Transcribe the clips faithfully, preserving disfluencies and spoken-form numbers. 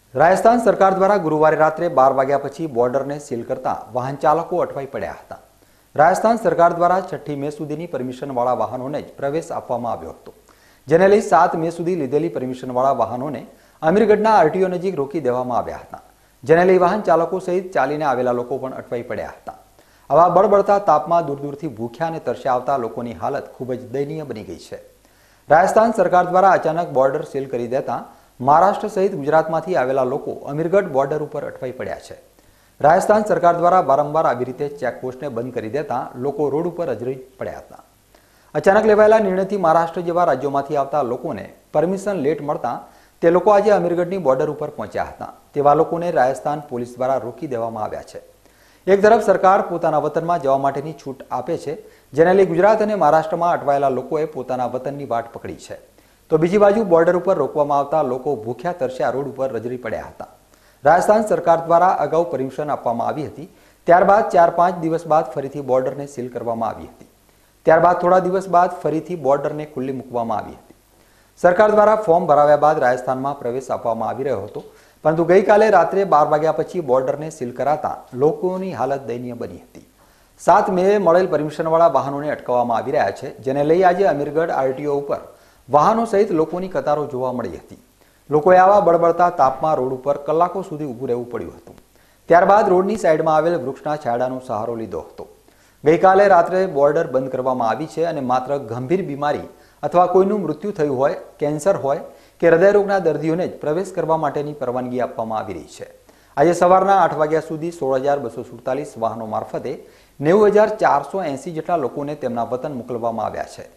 રાજસ્થાન સરકાર દ્વારા ગુરુવારે રાત્રે બાર વાગ્યા પછી બોર્ડરને સીલ કરતા વાહન ચાલકો અટવાઈ પડ્યા હતા। રાજસ્થાન સરકાર દ્વારા છઠ્ઠી મે સુધીની પરમિશનવાળા વાહનોને જ પ્રવેશ આપવામાં આવ્યો હતો, જેને લઈ સાત મે સુધી લીધેલી પરમિશનવાળા વાહનોને અમીરગઢના આરટીઓ નજીક રોકી દેવામાં આવ્યા હતા, જેને લઈ વાહન ચાલકો સહિત ચાલીને આવેલા લોકો પણ અટવાઈ પડ્યા હતા। આવા બળબડતા તાપમાં દૂર દૂરથી ભૂખ્યા અને તરસ્યા આવતા લોકોની હાલત ખૂબ જ દયનીય બની ગઈ છે। રાજસ્થાન સરકાર દ્વારા અચાનક બોર્ડર સીલ કરી દેતા મહારાષ્ટ્ર સહિત ગુજરાતમાંથી આવેલા લોકો અમીરગઢ બોર્ડર ઉપર અટવાઈ પડ્યા છે। રાજસ્થાન સરકાર દ્વારા વારંવાર આવી રીતે ચેકપોસ્ટને બંધ કરી દેતા લોકો રોડ ઉપર અજરી પડ્યા હતા। અચાનક લેવાયેલા નિર્ણયથી મહારાષ્ટ્ર જેવા રાજ્યોમાંથી આવતા લોકોને પરમિશન લેટ મળતા તે લોકો આજે અમીરગઢની બોર્ડર ઉપર પહોંચ્યા હતા। તેવા લોકોને રાજસ્થાન પોલીસ દ્વારા રોકી દેવામાં આવ્યા છે। એક તરફ સરકાર પોતાના વતનમાં જવા માટેની છૂટ આપે છે, જેને લઈ ગુજરાત અને મહારાષ્ટ્રમાં અટવાયેલા લોકોએ પોતાના વતનની વાટ પકડી છે, તો બીજી બાજુ બોર્ડર ઉપર રોકવામાં આવતા લોકો ભૂખ્યા તરસ્યા રોડ ઉપર રજડી પડ્યા હતા। રાજસ્થાન સરકાર દ્વારા અગાઉ પરમિશન આપવામાં આવી હતી, ત્યારબાદ ચાર પાંચ દિવસ બાદ ફરીથી બોર્ડરને સીલ કરવામાં આવી હતી। ત્યારબાદ થોડા દિવસ બાદ ફરીથી બોર્ડરને ખુલ્લી મૂકવામાં આવી હતી। સરકાર દ્વારા ફોર્મ ભરાવ્યા બાદ રાજસ્થાનમાં પ્રવેશ આપવામાં આવી રહ્યો હતો, પરંતુ ગઈકાલે રાત્રે બાર વાગ્યા પછી બોર્ડરને સીલ કરાતા લોકોની હાલત દયનીય બની હતી। સાત મે મળેલ પરમિશનવાળા વાહનોને અટકાવવામાં આવી રહ્યા છે, જેને લઈ આજે અમીરગઢ આરટીઓ ઉપર વાહનો સહિત લોકોની કતારો જોવા મળી હતી। લોકોએ આવા બળબડતા તાપમાં રોડ ઉપર કલાકો સુધી ઊભું રહેવું પડ્યું હતું। ત્યારબાદ રોડની સાઈડમાં આવેલ વૃક્ષના છાંયડાનો સહારો લીધો હતો। ગઈકાલે રાત્રે બોર્ડર બંધ કરવામાં આવી છે અને માત્ર ગંભીર બીમારી અથવા કોઈનું મૃત્યુ થયું હોય, કેન્સર હોય કે હૃદયરોગના દર્દીઓને જ પ્રવેશ કરવા માટેની પરવાનગી આપવામાં આવી રહી છે। આજે સવારના આઠ વાગ્યા સુધી સોળ હજાર બસો સુડતાલીસ વાહનો મારફતે નેવું હજાર ચારસો એંસી જેટલા લોકોને તેમના વતન મોકલવામાં આવ્યા છે।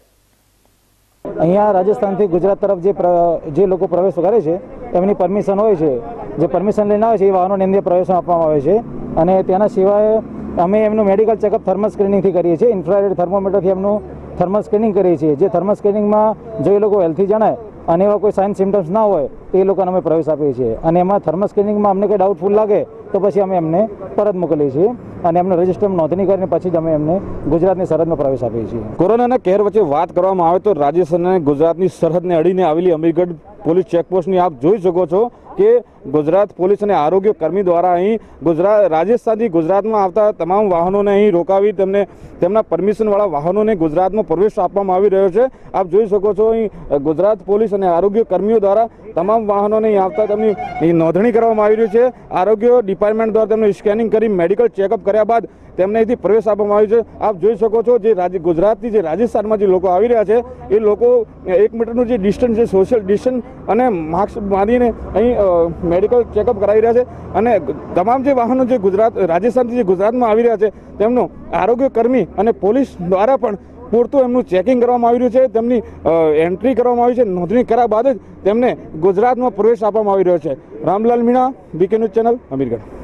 અહીંયા રાજસ્થાનથી ગુજરાત તરફ જે જે લોકો પ્રવેશ કરે છે એમની પરમિશન હોય છે, જે પરમિશન લઈને આવે છે એ વાહનોની અંદર પ્રવેશ આપવામાં આવે છે। અને તેના સિવાય અમે એમનું મેડિકલ ચેકઅપ થર્મલ સ્ક્રીનિંગથી કરીએ છીએ। ઇન્ફ્રારેડ થર્મોમીટરથી એમનું થર્મલ સ્ક્રીનિંગ કરીએ છીએ। જે થર્મલ સ્ક્રીનિંગમાં જો એ લોકો હેલ્થી જણાય અને એવા કોઈ સાઇન સિમ્ટમ્સ ના હોય તો એ લોકોને અમે પ્રવેશ આપીએ છીએ। અને એમાં થર્મલ સ્ક્રીનિંગમાં અમને કંઈ ડાઉટફુલ લાગે તો પછી અમે એમને પરત મોકલીએ છીએ અને એમને રજિસ્ટર નોંધણી કરીને પછી જ અમે એમને ગુજરાતની સરહદમાં પ્રવેશ આપીએ છીએ। કોરોનાના કહેર વચ્ચે વાત કરવામાં આવે તો રાજસ્થાન અને ગુજરાતની સરહદને અડીને આવેલી અમીરગઢ પોલીસ ચેકપોસ્ટની આપ જોઈ શકો છો કે ગુજરાત પોલીસ અને આરોગ્ય કર્મી દ્વારા અહીં ગુજરાત રાજસ્થાનથી ગુજરાતમાં આવતા તમામ વાહનોને અહીં રોકાવી તેમને તેમના પરમિશનવાળા વાહનોને ગુજરાતમાં પ્રવેશ આપવામાં આવી રહ્યો છે। આપ જોઈ શકો છો અહીં ગુજરાત પોલીસ અને આરોગ્ય કર્મીઓ દ્વારા તમામ વાહનોને અહીં આવતા તેમની નોંધણી કરવામાં આવી રહી છે। આરોગ્ય ડિપાર્ટમેન્ટ દ્વારા તેમને સ્કેનિંગ કરી મેડિકલ ચેકઅપ કર્યા બાદ તેમને અહીંથી પ્રવેશ આપવામાં આવ્યો છે। આપ જોઈ શકો છો જે રાજ્ય ગુજરાતથી જે રાજસ્થાનમાં જે લોકો આવી રહ્યા છે એ લોકો એક મીટરનું જે ડિસ્ટન્સ છે, સોશિયલ ડિસ્ટન્સ અને માસ્ક બાંધીને અહીં મેડિકલ ચેકઅપ કરાવી રહ્યા છે। અને તમામ જે વાહનો જે ગુજરાત રાજસ્થાનથી જે ગુજરાતમાં આવી રહ્યા છે તેમનું આરોગ્ય કર્મી અને પોલીસ દ્વારા પણ પૂરતું એમનું ચેકિંગ કરવામાં આવી રહ્યું છે, તેમની એન્ટ્રી કરવામાં આવી છે। નોંધણી કર્યા બાદ જ તેમને ગુજરાતમાં પ્રવેશ આપવામાં આવી રહ્યો છે। Ramlal Meena, BK news channel, Amirgadh.